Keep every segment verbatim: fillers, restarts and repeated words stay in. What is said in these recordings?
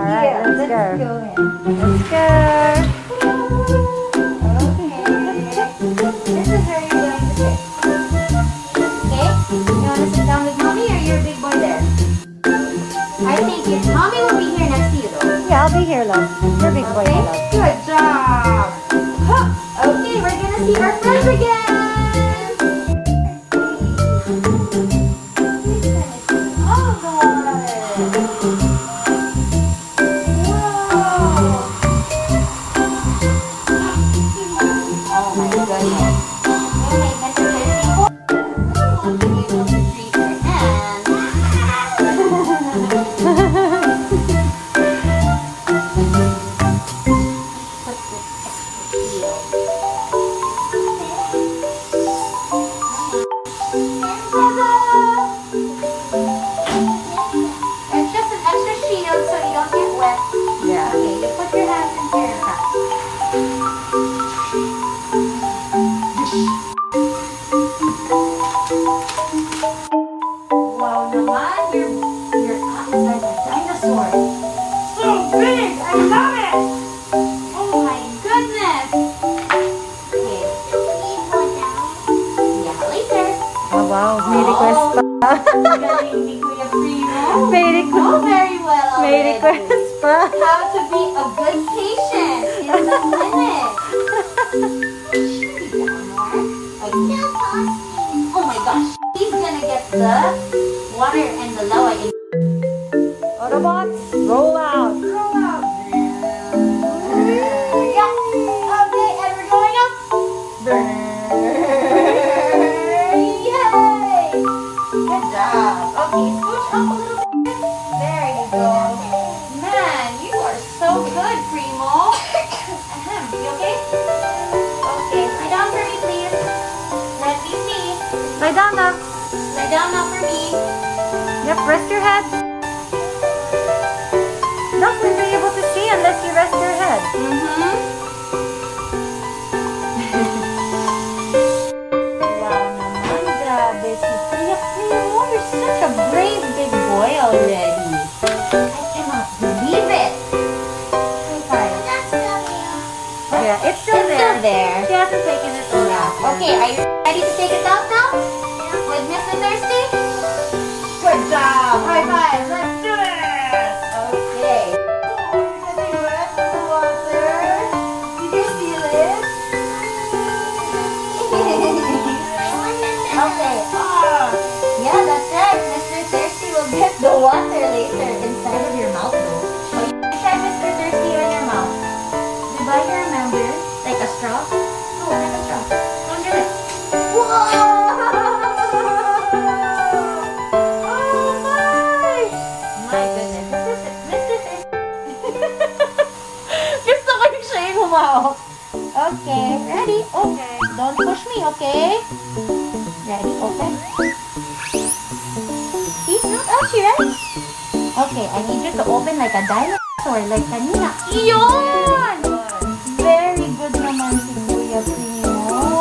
Alright, Yeah, let's, let's go. go in. Let's go. Okay. This is where you're going to sit. Okay? You want to sit down with mommy or you're a big boy there? I think your mommy will be here next to you though. Yeah, I'll be here, love. You're a big boy, Okay? love. Good job. Huh. Okay, we're gonna see our friends again. Oh, oh my goodness. You made Mister Thirsty for want to be able to treat your hand. Put this extra heel. It's just an extra shield so you don't get wet. Yeah. Okay, you put your hands into your cup. Wow naman, your, your cup is like a dinosaur. So big! I love it! Oh my goodness! Okay. Yeah, later. Oh, wow. May request pa. Galing ni Kuya Primo. May You request. know very well May already request pa. how to be a good patient in the clinic. Should be down more. Like, oh my gosh, he's gonna get the water and the lawa in. Autobots, roll out. Roll out. Yeah. Okay, and we're going up. Yay! Good job. Okay, scooch up a little bit. There you go. Man, you are so good, Primo. Ahem. You okay? Okay, lie down for me, please. Let me see. Lie down, love. Lie down now for me. Yep, rest your head. Not going to be able to see unless you rest your head. Mm-hmm. Wow naman, grabe si Kuya Primo. You're such a brave big boy already. I cannot believe it. High five. Yeah, it's still It's there. still there. She hasn't taken it all out. Okay, are you ready to take it out now? With Mister Thirsty? Good job! High five! Let's do it! Okay. Oh, you're getting wet with the water. Did you feel it? Okay. Ah. Yeah, that's right. Mister Thirsty will get the water later inside of your mouth though. Oh, you can try Mister Thirsty on your mouth. Did I remember? Like a straw? No, like a straw. Don't do it. Whoa! Oh my! My goodness. Mister Mister Gusto ko yung siya yung humawak. Okay, ready? Okay. Don't push me, okay? Ready? Open. See? Not ouchie, right? Okay, I need you to open like a dinosaur, like kanina. Yun! Very good naman si Kuya Primo.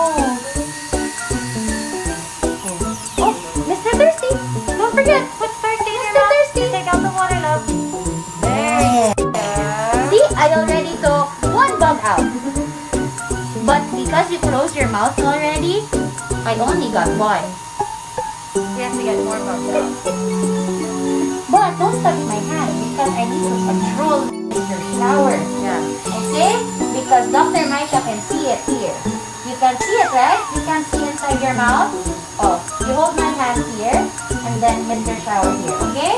Oh, Mister Thirsty! Don't forget! Put thirsty in your Mister mouth. Thirsty! Take out the water, love. There. See, I already took one bug out. But because you closed your mouth already, I only got one. We have to get more bugs out. But don't touch my hand because I need to control your shower. Yeah. Okay? Because Doctor Micah can see it here. You can see it, right? You can see inside your mouth. Oh, you hold my hand here and then Mister Shower here, okay?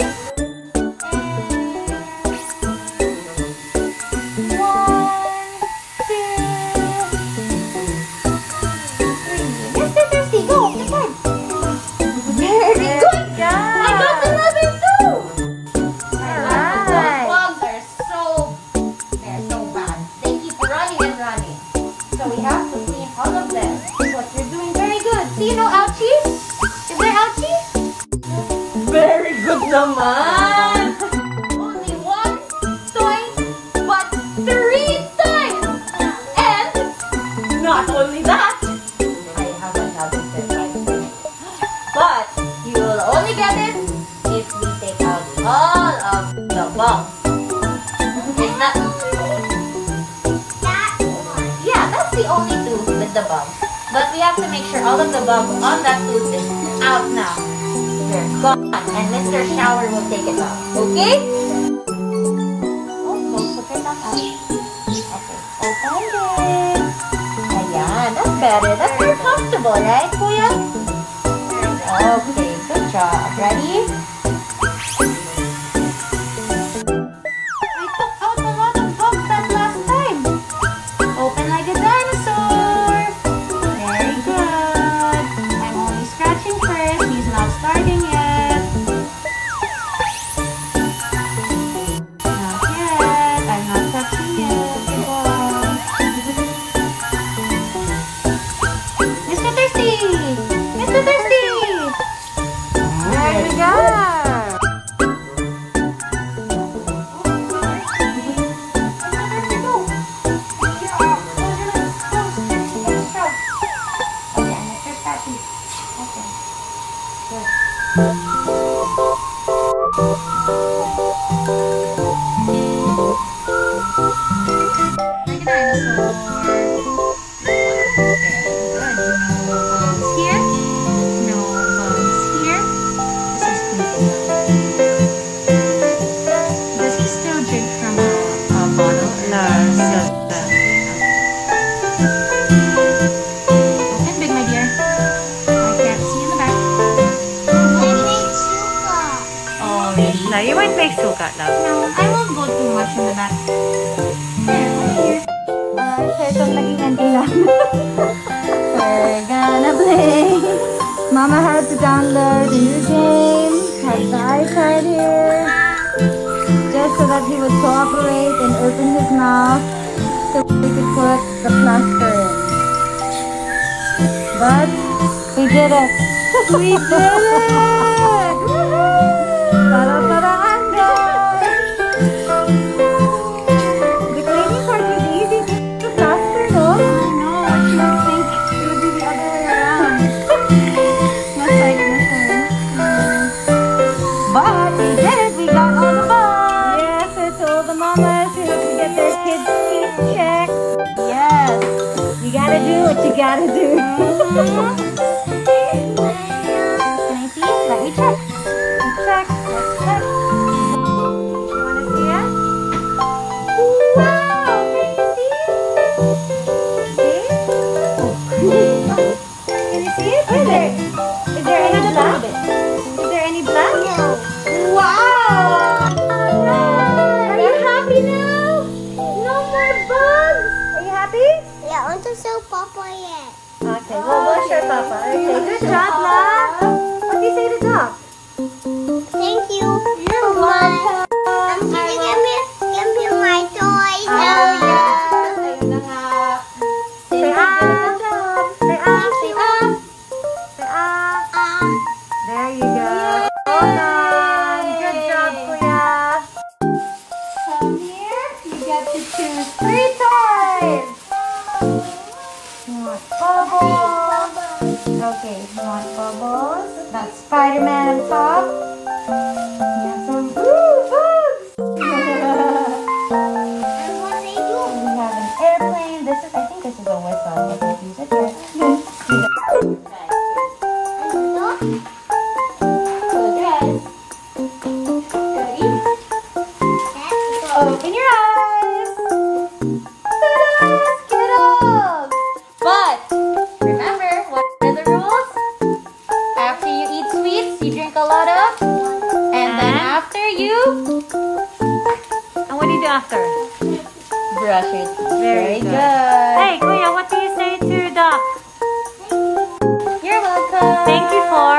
Mister Thirsty, go! Come on! Very good! Yeah. I got another two! Alright. Bugs are so, they're so bad. They keep running and running. So we have to clean all of them. But you're doing very good. See, you know ouchies? Is there ouchies? Very good naman! Only one twice, but three times! And not only that, I haven't had it yet. But you will only get it if we take out all of the bugs. Is that... Yeah, that's the only tooth with the bug. But we have to make sure all of the bug on that tooth is out now. They're gone. And Mister Shower will take it out. Okay? Oh, put it back out. Okay, open it. Ayan, that's better. That's more comfortable, right, Kuya? Okay, good job. Ready? I took out a lot of bugs that last time. Open like a dinosaur. Very good. I'm only scratching first. He's not starting yet. Not yet. I'm not touching yet. Good boy. Mister Thirsty! Mister Thirsty! There we go. No, you won't make sugat, love. No, I won't go too much in the back. There, over here. Uh, so itong naging auntie lang. We're gonna play. Mama had to download a new game. Has the iPad here. Just so that he would cooperate and open his mouth so we could put the plaster in. But we did it. We did it! Para-para Android! The cleaning part is easy. The plaster, no? I know, what you would think it would be the other way around. That's like this one. But we did it. We got all the bugs. Yes, I told the mamas who have to get their kids' teeth checked. Yes, you gotta do what you gotta do. Can I see? Let me check. Check. Let's check. You wanna see it? Wow! Can you see? See? Can you see it? Is there, is there any black? Is there any black? No. Wow! Are you happy now? No more bugs. Are you happy? Yeah, I want to show Papa yet. Okay, well, we'll show Papa. Okay, good job, love. What do you say to dog? Thank you. You're welcome. Um, can you give me, give me my toys? Oh, yes. Ayun na nga. Say ah. Good job. Say ah. Say ah. Say ah. Um, There you go. Well done. Good job, Kuya. Come here. You get to choose three toys. You want bubbles? Okay, you want bubbles? That's Spider-Man on top. You have some ooh, bugs. and what they do? We have an airplane. This is, I think this is a whistle. I can use it here. And look, Close your eyes. Ready? that's Open your eyes. Ta-da! Skittles. But remember, what are the rules? After you eat sweets, you drink a lot of, and then after you And what do you do after? brush your teeth. Very good. good. Hey, Kuya, what do you say to Doc? You're welcome. Thank you for...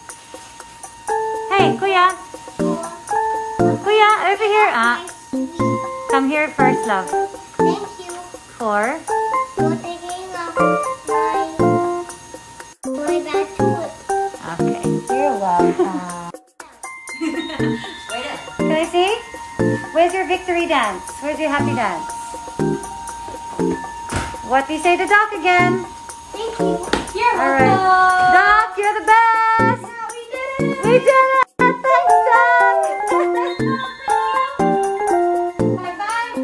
Hey, Kuya. Kuya, over here. Ah, come here first, love. Thank you For... for taking off my, my bad tooth. Okay. You're welcome. Wait up. Can I see? Where's your victory dance? Where's your happy dance? What do you say to Doc again? Thank you. You're All right. welcome. Doc, you're the best! We did it. We did it! Thanks, Doc! Bye bye.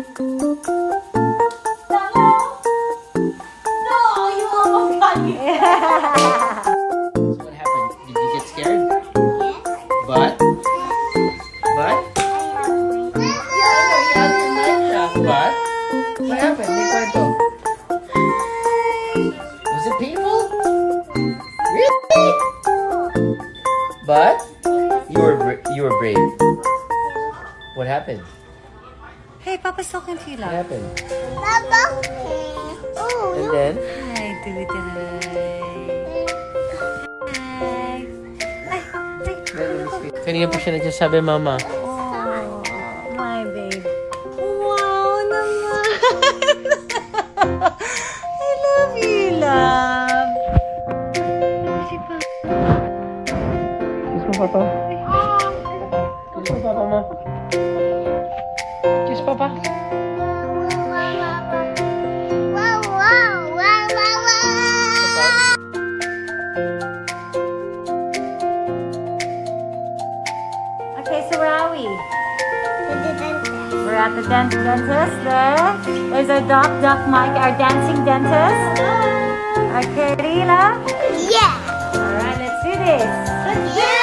What happened? May kwento. Was it painful? Really? But you were bra- you were brave. What happened? Hey, Papa's talking to you, What love. happened? Papa. Oh, And no. then Hi, Duday. Hi. Ay, ay. kanina pa siya nagsasabi, Mama. Oh, my baby. Wow naman. I love you, love. Si Papa. Kiss mo, Papa. Kiss mo, Papa mo. Kiss, Papa. Wow, wow, wow, wow, wow. Okay, so where are we? With the dentist. We're at the dent dentist there. There's our Doc, Doc Mike, our dancing dentist. Okay, ready, love? Yeah. Alright, let's do this. Yeah.